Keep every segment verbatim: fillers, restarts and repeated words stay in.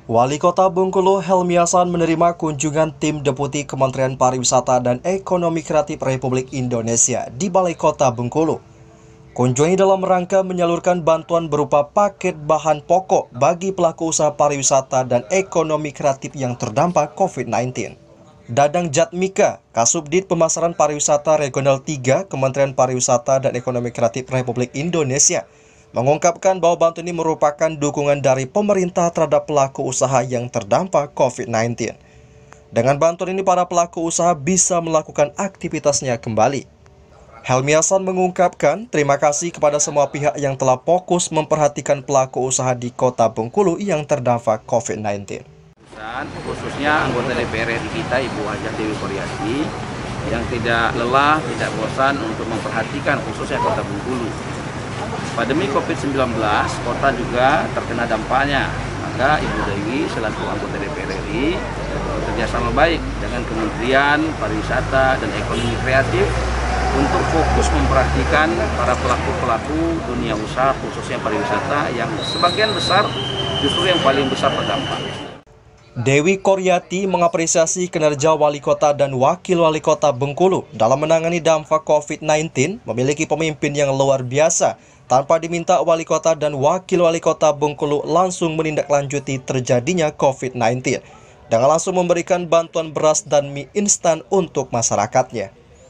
Wali Kota Bengkulu Helmi Hasan menerima kunjungan tim Deputi Kementerian Pariwisata dan Ekonomi Kreatif Republik Indonesia di Balai Kota Bengkulu. Kunjungan ini dalam rangka menyalurkan bantuan berupa paket bahan pokok bagi pelaku usaha pariwisata dan ekonomi kreatif yang terdampak COVID sembilan belas. Dadang Jatmika, Kasubdit Pemasaran Pariwisata Regional tiga Kementerian Pariwisata dan Ekonomi Kreatif Republik Indonesia, mengungkapkan bahwa bantuan ini merupakan dukungan dari pemerintah terhadap pelaku usaha yang terdampak COVID sembilan belas. Dengan bantuan ini, para pelaku usaha bisa melakukan aktivitasnya kembali. Helmi Hasan mengungkapkan terima kasih kepada semua pihak yang telah fokus memperhatikan pelaku usaha di Kota Bengkulu yang terdampak COVID sembilan belas. Khususnya anggota D P R R I kita, Ibu Hajah Dewi Koryati, yang tidak lelah, tidak bosan untuk memperhatikan khususnya Kota Bengkulu. Pandemi COVID sembilan belas, kota juga terkena dampaknya. Maka Ibu Dewi selaku anggota D P R R I bekerjasama baik dengan Kementerian Pariwisata dan Ekonomi Kreatif untuk fokus memperhatikan para pelaku-pelaku dunia usaha khususnya pariwisata yang sebagian besar justru yang paling besar terdampak. Dewi Koryati mengapresiasi kinerja Wali Kota dan Wakil Wali Kota Bengkulu dalam menangani dampak COVID sembilan belas, memiliki pemimpin yang luar biasa, tanpa diminta Wali Kota dan Wakil Wali Kota Bengkulu langsung menindaklanjuti terjadinya COVID sembilan belas, dengan langsung memberikan bantuan beras dan mie instan untuk masyarakatnya.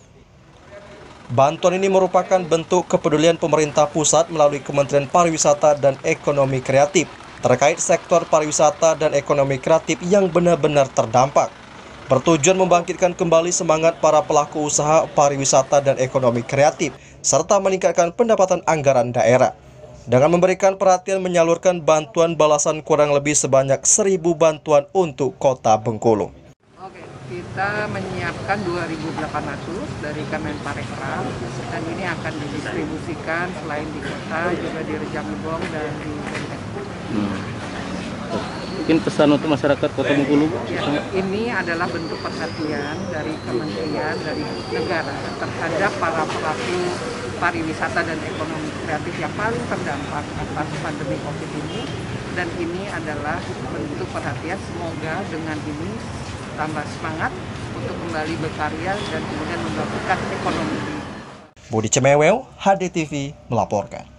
Bantuan ini merupakan bentuk kepedulian pemerintah pusat melalui Kementerian Pariwisata dan Ekonomi Kreatif terkait sektor pariwisata dan ekonomi kreatif yang benar-benar terdampak, bertujuan membangkitkan kembali semangat para pelaku usaha pariwisata dan ekonomi kreatif, serta meningkatkan pendapatan anggaran daerah. Dengan memberikan perhatian menyalurkan bantuan balasan kurang lebih sebanyak seribu bantuan untuk Kota Bengkulu. Oke, kita menyiapkan dua ribu delapan ratus dari Kemenparekraf, dan ini akan didistribusikan selain di kota juga di Rejang Lebong dan di Benteng. Hmm. Mungkin pesan untuk masyarakat Kota Bengkulu? Ya, ini adalah bentuk perhatian dari kementerian, dari negara terhadap para pelaku pariwisata dan ekonomi kreatif yang paling terdampak atas pandemi COVID ini, dan ini adalah bentuk perhatian. Semoga dengan ini tambah semangat untuk kembali berkarya dan kemudian membangkitkan ekonomi. Budi Cemewel, H D T V melaporkan.